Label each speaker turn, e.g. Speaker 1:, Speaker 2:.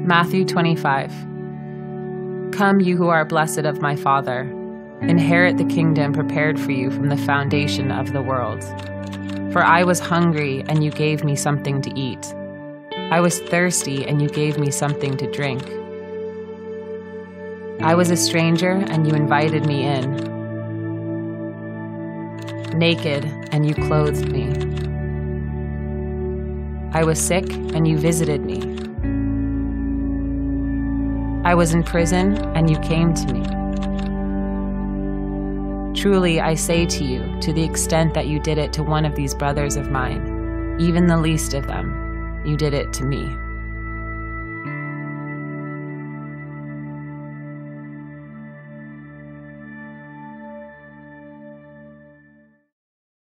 Speaker 1: Matthew 25. Come, you who are blessed of my Father, inherit the kingdom prepared for you from the foundation of the world. For I was hungry, and you gave me something to eat. I was thirsty, and you gave me something to drink. I was a stranger, and you invited me in. Naked, and you clothed me. I was sick, and you visited me. I was in prison, and you came to me. Truly, I say to you, to the extent that you did it to one of these brothers of mine, even the least of them, you did it to me.